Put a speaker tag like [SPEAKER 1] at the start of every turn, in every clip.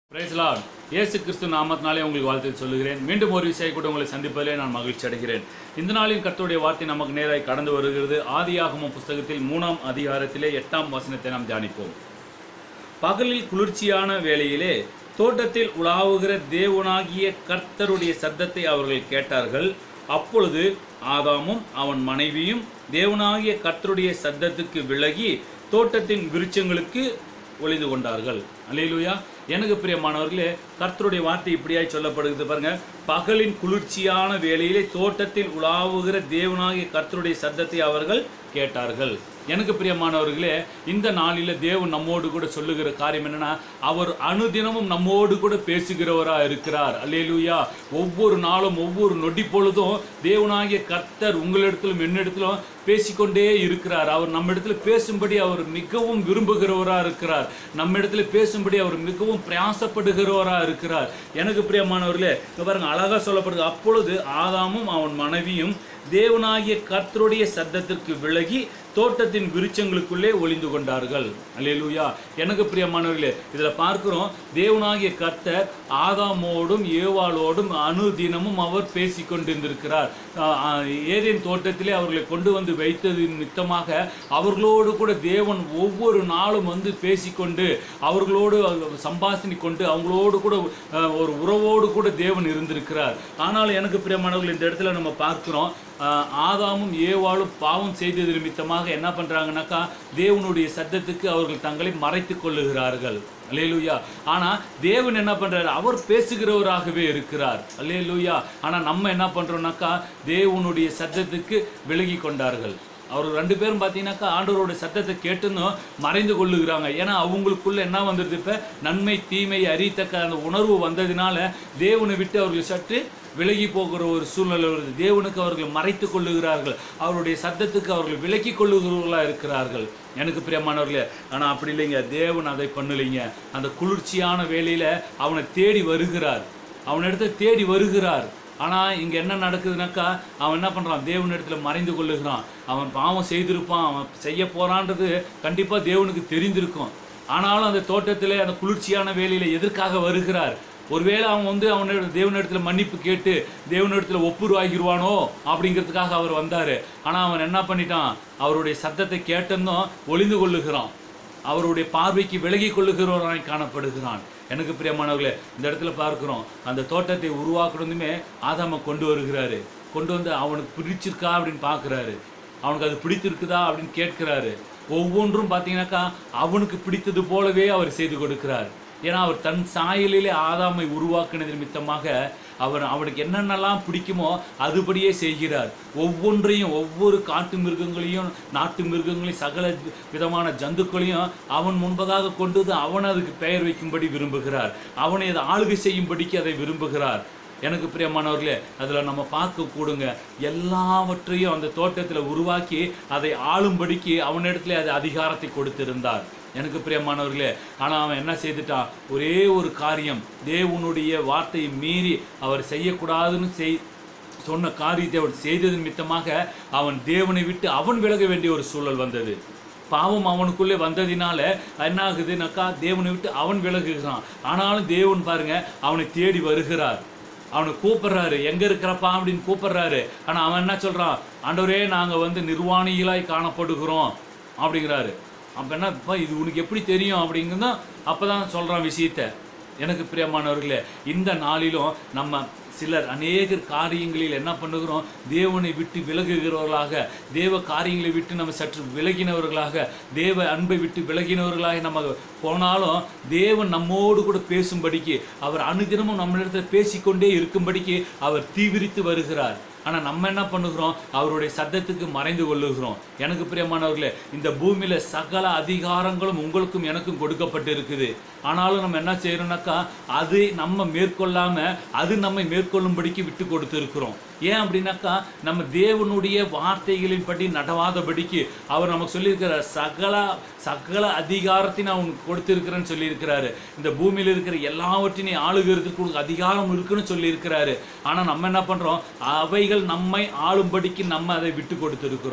[SPEAKER 1] Price Lord. இயேசு கிறிஸ்து நாமத்தினாலே உங்களுக்கு வாழ்த்து சொல்லுகிறேன். மீண்டும் ஒரு விஷயம் கூட உங்களை சந்திப்பதிலே நான் மகிழ்ச்சி அடைகிறேன். இந்த நாளின் கர்த்தருடைய வார்த்தை நமக்கு நேராய் கடந்து வருகிறது. ஆதியாகமம் புஸ்தகத்தில் 3ஆம் அதிகாரத்திலே 8ஆம் வசனத்தை நாம் தியானிப்போம். பகலில் குளிர்ச்சியான வேளையிலே தோட்டத்தில் உலாவுகிற தேவனாகிய கர்த்தருடைய சத்தத்தை அவர்கள் கேட்டார்கள். அப்பொழுது ஆதாமும் அவன் மனைவியும் தேவனாகிய கர்த்தருடைய சத்தத்துக்கு விலகி தோட்டத்தின் விருட்சங்களுக்கு ஒளிந்து கொண்டார்கள். அல்லேலூயா. எனக்கு பிரியமானவர்களே, கர்த்தருடைய வார்த்தை இப்படியாய் சொல்லப்படுகிறது பாருங்க. பகலின் குளிர்ச்சியான வேளையிலே தோட்டத்தில் உலாவுகிற தேவனாகிய கர்த்தருடைய சத்தத்தை அவர்கள் கேட்டார்கள். எனக்கு பிரியமானவர்களே, இந்த நாளில் தேவன் நம்மோடு கூட சொல்லுகிற காரியம் என்னன்னா, அவர் அனுதினமும் நம்மோடு கூட பேசுகிறவராக இருக்கிறார். அல்லேலூயா. ஒவ்வொரு நாளும் ஒவ்வொரு நொடி பொழுதும் தேவனாகிய கர்த்தர் உங்களிடத்திலும் என்னிடத்திலும் பேசிக்கொண்டே இருக்கிறார். அவர் நம்ம இடத்துல பேசும்படி அவர் மிகவும் விரும்புகிறவராக இருக்கிறார். நம்ம இடத்துல பேசும்படி அவர் மிகவும் பிரயாசப்படுகிறவராக இருக்கிறார். எனக்கு பிரியமானவர்களே, பாருங்க, அழகா சொல்லப்படுது. அப்பொழுது ஆதாமும் அவன் மனைவியும் தேவனாகிய கர்த்தருடைய சத்தத்திற்கு விலகி தோட்டத்தின் விருட்சங்களுக்குள்ளே ஒளிந்து கொண்டார்கள். அல்லேலூயா. எனக்கு பிரியமானவர்களே, இதில் பார்க்கிறோம், தேவனாகிய கர்த்தர் ஆதாமோடும் ஏவாளோடும் அனுதினமும் அவர் பேசி கொண்டிருந்திருக்கிறார். ஏதேன் தோட்டத்திலே அவர்களை கொண்டு வந்து வைத்தது நிமித்தமாக அவர்களோடு கூட தேவன் ஒவ்வொரு நாளும் வந்து பேசிக்கொண்டு அவர்களோடு சம்பாஷணி கொண்டு அவங்களோடு கூட ஒரு உறவோடு கூட தேவன் இருந்திருக்கிறார். ஆனால் எனக்கு பிரியமானவர்கள், இந்த இடத்துல நம்ம பார்க்கிறோம், ஆதாமும் ஏவாளும் பாவம் செய்தது நிமித்தமாக என்ன பண்றாங்கன்னாக்கா தேவனுடைய சத்தத்துக்கு அவர்கள் தங்களை மறைத்து கொள்ளுகிறார்கள். அல்லேலூயா. ஆனா தேவன் என்ன பண்றாரு? அவர் பேசுகிறவராகவே இருக்கிறார். அல்லேலூயா. ஆனா நம்ம என்ன பண்றோம்னாக்கா தேவனுடைய சத்தத்துக்கு விலகி கொண்டார்கள். அவர் ரெண்டு பேரும் பார்த்தீங்கன்னாக்கா ஆண்டவரோட சத்தத்தை கேட்டுன்னு மறைந்து கொள்ளுகிறாங்க. ஏன்னா அவங்களுக்குள்ள என்ன வந்துடுது? இப்போ நன்மை தீமை அறியத்தக்க அந்த உணர்வு வந்ததினால தேவனை விட்டு அவர்கள் சற்று விலகி போகிற ஒரு சூழ்நிலை வருது. தேவனுக்கு அவர்கள் மறைத்து கொள்ளுகிறார்கள். அவருடைய சத்தத்துக்கு அவர்கள் விலக்கி கொள்ளுகிறவர்களாக இருக்கிறார்கள். எனக்கு பிரியமானவர்களே, ஆனால் அப்படி இல்லைங்க. தேவன் அதை பண்ணலைங்க. அந்த குளிர்ச்சியான வேளையில் அவனை தேடி வருகிறார். அவனிடத்தை தேடி வருகிறார். ஆனால் இங்கே என்ன நடக்குதுனாக்கா அவன் என்ன பண்ணுறான்? தேவனிடத்தில் மறைந்து கொள்ளுகிறான். அவன் பாவம் செய்திருப்பான், அவன் செய்ய போகிறான்றது கண்டிப்பாக தேவனுக்கு தெரிந்திருக்கும். ஆனாலும் அந்த தோட்டத்தில் அந்த குளிர்ச்சியான வேளையில் எதற்காக வருகிறார்? ஒருவேளை அவன் வந்து அவனோட தேவனிடத்தில் மன்னிப்பு கேட்டு தேவனிடத்தில் ஒப்புருவாகிடுவானோ அப்படிங்கிறதுக்காக அவர் வந்தார். ஆனால் அவன் என்ன பண்ணிட்டான்? அவருடைய சத்தத்தை கேட்டதும் ஒளிந்து கொள்ளுகிறான். அவருடைய பார்வைக்கு விலகி கொள்ளுகிறவராய் காணப்படுகிறான். எனக்கு பிரியமானவர்களே, இந்த இடத்துல பார்க்கிறோம், அந்த தோட்டத்தை உருவாக்கணுமே ஆதாமை கொண்டு வருகிறாரு. கொண்டு வந்து அவனுக்கு பிடிச்சிருக்கா அப்படின்னு பார்க்குறாரு. அவனுக்கு அது பிடித்திருக்குதா அப்படின்னு கேட்கிறாரு. ஒவ்வொன்றும் பார்த்தீங்கன்னாக்கா அவனுக்கு பிடித்தது போலவே அவர் செய்து கொடுக்கிறார். ஏன்னா அவர் தன் சாயலிலே ஆதாமை உருவாக்கினது நிமித்தமாக அவனுக்கு என்னென்னலாம் பிடிக்குமோ அதுபடியே செய்கிறார். ஒவ்வொன்றையும், ஒவ்வொரு காட்டு மிருகங்களையும் நாட்டு மிருகங்களையும் சகல விதமான ஜந்துக்களையும் அவன் முன்பதாக கொண்டு வந்து அவன் அதுக்கு பெயர் வைக்கும்படி விரும்புகிறார். அவனை அதை ஆளுகை செய்யும்படிக்கு அதை விரும்புகிறார். எனக்கு பிரியமானவர்களே, அதில் நம்ம பார்க்க கூடுங்க, எல்லாவற்றையும் அந்த தோட்டத்தில் உருவாக்கி அதை ஆளும்படிக்கு அவனிடத்துல அது அதிகாரத்தை கொடுத்திருந்தார். எனக்கு பிரியமானவர்களே, ஆனால் அவன் என்ன செய்துட்டான்? ஒரே ஒரு காரியம், தேவனுடைய வார்த்தையை மீறி அவர் செய்யக்கூடாதுன்னு சொன்ன காரியத்தை அவர் செய்தது நிமித்தமாக அவன் தேவனை விட்டு அவன் விலக வேண்டிய ஒரு சூழல் வந்தது. பாவம் அவனுக்குள்ளே வந்ததினால என்ன ஆகுதுனாக்கா தேவனை விட்டு அவன் விலகுகிறான். ஆனாலும் தேவன் பாருங்க அவனை தேடி வருகிறார். அவனை கூப்பிடுறாரு, எங்க இருக்கிறப்பா அப்படின்னு கூப்பிடுறாரு. ஆனால் அவன் என்ன சொல்றான்? ஆண்டவரே, நாங்கள் வந்து நிர்வாணிகளாய் காணப்படுகிறோம் அப்படிங்கிறாரு. அப்போ என்னப்பா இது உனக்கு எப்படி தெரியும் அப்படிங்கிறதா அப்போ தான் சொல்கிறான் விஷயத்தை. எனக்கு பிரியமானவர்களே, இந்த நாளிலும் நம்ம சிலர் அநேக காரியங்களில் என்ன பண்ணுகிறோம்? தேவனை விட்டு விலகுகிறவர்களாக, தேவ காரியங்களை விட்டு நம்ம சற்று விலகினவர்களாக, தேவ அன்பை விட்டு விலகினவர்களாக நம்ம போனாலும் தேவன் நம்மோடு கூட பேசும்படிக்கு, அவர் அனுதினமும் நம்மளிடத்தில் பேசிக்கொண்டே இருக்கும்படிக்கு அவர் தீவிரித்து வருகிறார். ஆனால் நம்ம என்ன பண்ணுகிறோம்? அவருடைய சத்தத்துக்கு மறைந்து கொள்ளுகிறோம். எனக்கு பிரியமானவர்களே, இந்த பூமியில் சகல அதிகாரங்களும் உங்களுக்கும் எனக்கும் கொடுக்கப்பட்டு இருக்குது. ஆனாலும் நம்ம என்ன செய்யறோம்னாக்கா அது நம்ம மேற்கொள்ளாமல் அது நம்மை மேற்கொள்ளும்படிக்கு விட்டு கொடுத்து இருக்கிறோம். ஏன் அப்படின்னாக்கா நம்ம தேவனுடைய வார்த்தைகளின் படி நடவாதபடிக்கு அவர் நமக்கு சொல்லியிருக்கிறார். சகல அதிகாரத்தையும் நான் உனக்கு கொடுத்திருக்கிறேன்னு சொல்லியிருக்கிறாரு. இந்த பூமியில் இருக்கிற எல்லாவற்றையும் ஆளுகிறதுக்கு உனக்கு அதிகாரம் இருக்குன்னு சொல்லியிருக்கிறாரு. ஆனால் நம்ம என்ன பண்ணுறோம்? அவைகள் நம்மை ஆளும்படிக்கு நம்ம அதை விட்டு கொடுத்துருக்கிறோம்.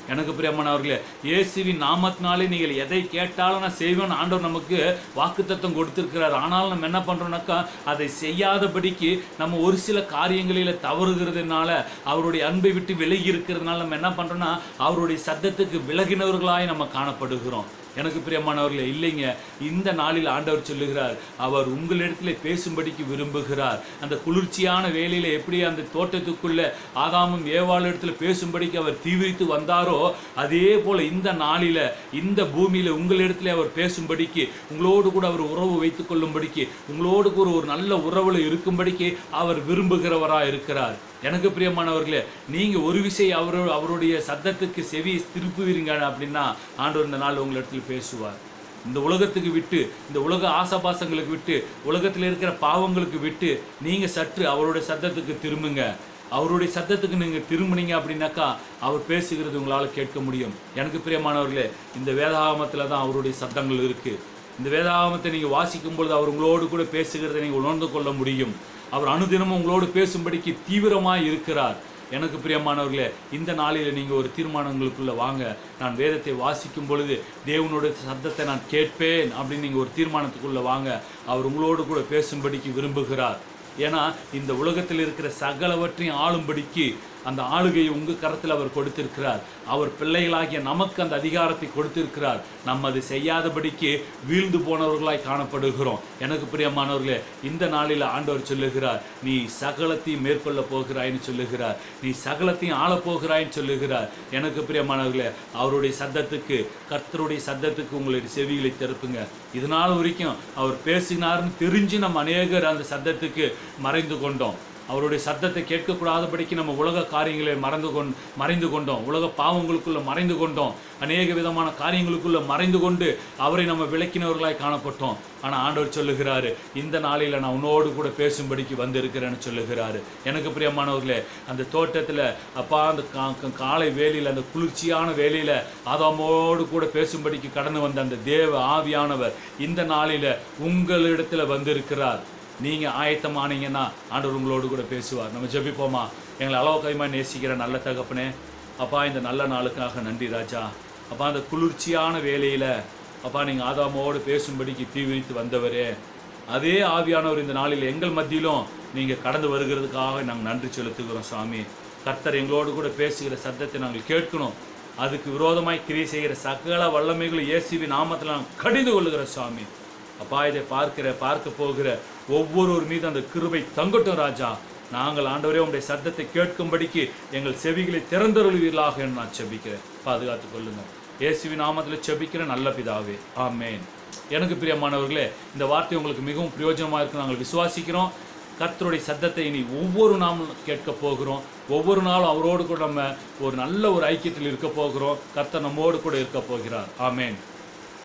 [SPEAKER 1] எனக்கு பிரியமானவர்களே, இயேசுவின் நாமத்தினாலே நீங்கள் எதை கேட்டாலும் நான் செய்வேன் ஆண்டவர் நமக்கு வாக்குத்தத்தம் கொடுத்திருக்கிறார். ஆனாலும் நம்ம என்ன பண்றோம்னாக்கா, அதை செய்யாதபடிக்கு நம்ம ஒரு சில காரியங்களில தவறுகிறதுனால, அவருடைய அன்பை விட்டு விலகி இருக்கிறதுனால நம்ம என்ன பண்றோம்னா, அவருடைய சத்தத்துக்கு விலகினவர்களாய் நம்ம காணப்படுகிறோம். எனக்கு பிரியமானவர்களே, இல்லைங்க, இந்த நாளில் ஆண்டவர் சொல்லுகிறார், அவர் உங்களிடத்திலே பேசும்படிக்கு விரும்புகிறார். அந்த குளிர்ச்சியான வேளையில எப்படி அந்த தோட்டத்துக்குள்ள ஆதாமும் ஏவாளிடத்துல பேசும்படிக்கு அவர் தீவிரித்து வந்தாரோ, அதே போல இந்த நாளில இந்த பூமியில உங்களிடத்திலே அவர் பேசும்படிக்கு, உங்களோடு கூட அவர் உறவு வைத்துக் கொள்ளும்படிக்கு, உங்களோடு கூட ஒரு நல்ல உறவுல இருக்கும்படிக்கு அவர் விரும்புகிறவராக இருக்கிறார். எனக்கு பிரியமானவர்களே, நீங்க ஒரு விஷயம் அவருடைய சத்தத்துக்கு செவி திருப்புவீங்க அப்படின்னா ஆண்டவர் இந்த நாள் உங்களிடத்தில் பேசுவார். இந்த உலகத்துக்கு விட்டு, இந்த உலக ஆசாபாசங்களுக்கு விட்டு, உலகத்தில் இருக்கிற பாவங்களுக்கு விட்டு நீங்க சற்று அவருடைய சத்தத்துக்கு திரும்புங்க. அவருடைய சத்தத்துக்கு நீங்க திரும்பினீங்க அப்படின்னாக்கா அவர் பேசுகிறது உங்களால் கேட்க முடியும். எனக்கு பிரியமானவர்களே, இந்த வேதாகமத்துல தான் அவருடைய சத்தங்கள் இருக்கு. இந்த வேதாகமத்தை நீங்க வாசிக்கும் பொழுது அவர் உங்களோடு கூட பேசுகிறதை நீங்க உணர்ந்து கொள்ள முடியும். அவர் அனுதினமும் உங்களோடு பேசும்படிக்கு தீவிரமாய் இருக்கிறார். எனக்கு பிரியமானவர்களே, இந்த நாளில் நீங்கள் ஒரு தீர்மானங்களுக்குள்ள வாங்க. நான் வேதத்தை வாசிக்கும் பொழுது தேவனுடைய சத்தத்தை நான் கேட்பேன் அப்படின்னு நீங்கள் ஒரு தீர்மானத்துக்குள்ள வாங்க. அவர் உங்களோடு கூட பேசும்படிக்கு விரும்புகிறார். ஏன்னா இந்த உலகத்தில் இருக்கிற சகலவற்றையும் ஆளும்படிக்கு அந்த ஆளுகையை உங்கள் கரத்தில் அவர் கொடுத்திருக்கிறார். அவர் பிள்ளைகளாகிய நமக்கு அந்த அதிகாரத்தை கொடுத்திருக்கிறார். நம்ம அதை செய்யாதபடிக்கு வீழ்ந்து போனவர்களாய் காணப்படுகிறோம். எனக்கு பிரியமானவர்களே, இந்த நாளில் ஆண்டவர் சொல்லுகிறார், நீ சகலத்தையும் மேற்கொள்ள போகிறாய்ன்னு சொல்லுகிறார். நீ சகலத்தையும் ஆளப்போகிறாய்ன்னு சொல்லுகிறார். எனக்கு பிரியமானவர்களே, அவருடைய சத்தத்துக்கு, கர்த்தருடைய சத்தத்துக்கு உங்களுடைய செவிகளை திறப்புங்க. இதனால வரைக்கும் அவர் பேசினார்னு தெரிஞ்சு நம்ம அநேகர் அந்த சத்தத்துக்கு மறைந்து கொண்டோம். அவருடைய சத்தத்தை கேட்கக்கூடாதபடிக்கு நம்ம உலக காரியங்களை மறைந்து கொண்டோம். உலக பாவங்களுக்குள்ள மறைந்து கொண்டோம். அநேக விதமான காரியங்களுக்குள்ள மறைந்து கொண்டு அவரை நம்ம விளக்கினவர்களாய் காணப்பட்டோம். ஆனால் ஆண்டவர் சொல்லுகிறாரு, இந்த நாளில் நான் உன்னோடு கூட பேசும்படிக்கு வந்திருக்கிறேன்னு சொல்லுகிறாரு. எனக்கு பிரியமானவர்களே, அந்த தோட்டத்தில் அப்பா அந்த காலை வேளையில், அந்த குளிர்ச்சியான வேளையில் ஆதாமோடு கூட பேசும்படிக்கு கடந்து வந்த அந்த தேவ ஆவியானவர் இந்த நாளில் உங்களிடத்தில் வந்திருக்கிறார். நீங்கள் ஆயத்தமானீங்கன்னா ஆண்டவர் உங்களோடு கூட பேசுவார். நம்ம ஜெபிப்போமா? எங்களை அளவுக்கதிகமாக நேசிக்கிற நல்ல தகப்பனே, அப்பா இந்த நல்ல நாளுக்காக நன்றி ராஜா. அப்பா அந்த குளிர்ச்சியான வேலையில் அப்பா நீங்கள் ஆதாமோடு பேசும்படிக்கு தீவிரித்து வந்தவரே, அதே ஆவியானவர் இந்த நாளில் எங்கள் மத்தியிலும் நீங்கள் கடந்து வருகிறதுக்காக நாங்கள் நன்றி செலுத்துகிறோம் சுவாமி. கர்த்தர் எங்களோடு கூட பேசுகிற சத்தத்தை நாங்கள் கேட்கணும். அதுக்கு விரோதமாய் கிரியை செய்கிற சகல வல்லமைகளும் இயேசுவின் நாமத்தில் நாங்கள் கடிந்து கொள்ளுகிறோம் சுவாமி. அப்பா இதை பார்க்க போகிற ஒவ்வொருவர் மீது அந்த கிருபை தங்கட்டும் ராஜா. நாங்கள் ஆண்டவரே உங்களுடைய சத்தத்தை கேட்கும்படிக்கு எங்கள் செவிகளை திறந்தருளுவீர்களாக என்று நான் செபிக்கிறேன். பாதுகாத்துக் கொள்ளுங்க. இயேசுவின் நாமத்தில் செபிக்கிற நல்ல பிதாவே, ஆமேன். எனக்கு பிரியமானவர்களே, இந்த வார்த்தை உங்களுக்கு மிகவும் பிரயோஜனமாக இருக்கு நாங்கள் விசுவாசிக்கிறோம். கர்த்தருடைய சத்தத்தை இனி ஒவ்வொரு நாளும் கேட்க போகிறோம். ஒவ்வொரு நாளும் அவரோடு கூட நம்ம ஒரு நல்ல ஒரு ஐக்கியத்தில் இருக்க போகிறோம். கர்த்தர் நம்மோடு கூட இருக்க போகிறார். ஆமேன்.